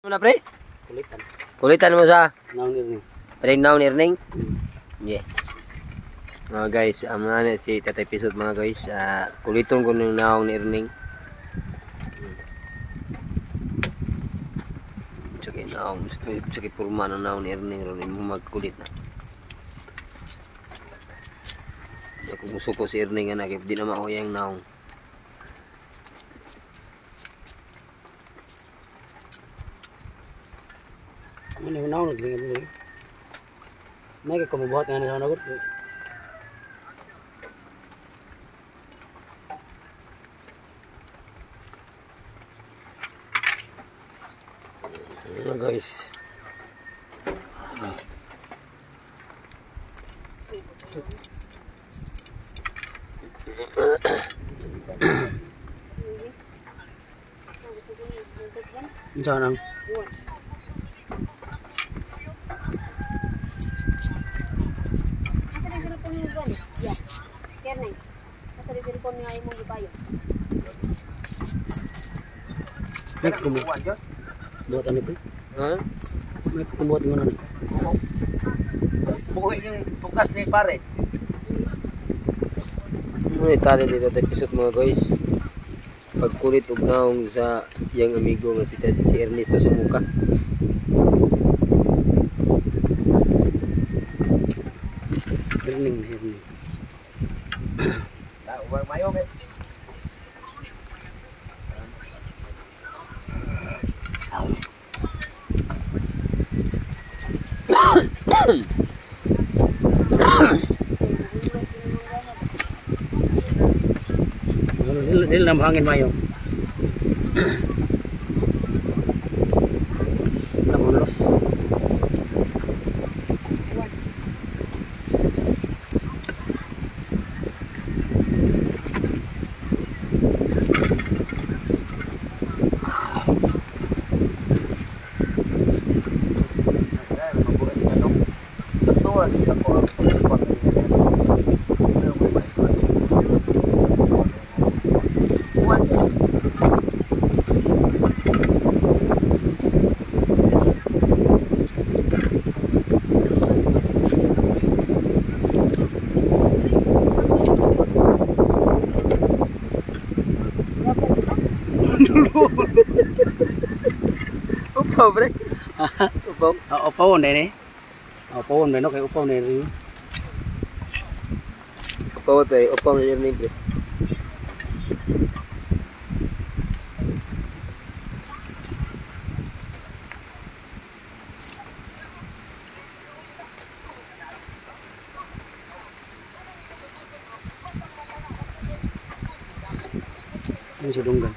Ano na pre? Kulitan. Kulitan mo sa Naon ni. ring now nirning. Yeah. Mga guys, amana si Tatay Pisot mga guys. Kuliton ko ng naong nirning. Tsaka naong tsaka purma ng naong nirning ron mo magkulit na. Ako musuko si Erning anak, di na mauyang naong. Ano yung naon ni. May ka kumubuhat nga na nagot. Mga guys. Saan ang? Asa rin telepon mo ba? Ya. Kernay. Asa rin telepon niya ay mong gibayo. May kumubuhat yun? Buhat ano ba? Ha? May kumubuhat mo na ni. Buhay yung tugas ni pare. Ano itali dito Tatay Pisot mga guys. Pagkulit og naong sa yang amigo nga si Ernesto sa muka. Herning. Mayo guys. Dil na mahangin mayo. Namulos. Upaw pre. Upaw. Upaw ni. Upaw ni no kay upaw ni ri. Upaw pre, upaw ni Erning pre. Ang sidunggan.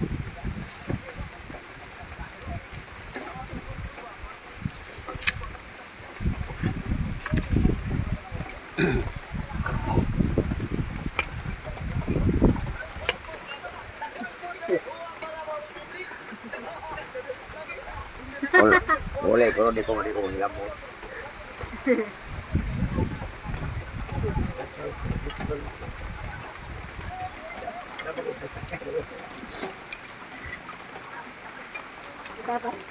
Boleh kalau di ko nilamo. Dapat.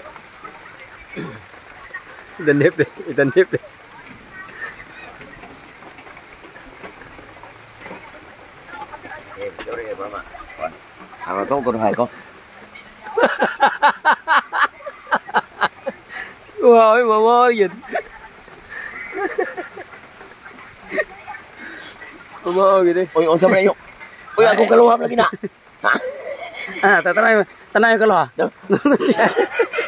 Itanip deh, itanip deh. Sorry ya mama. Ako to kuno ko. Wow, mama yun. Mama gitu. Uy, unsa man yo? Uy, ako kaluhap lagi na. Tanay ka lo ha.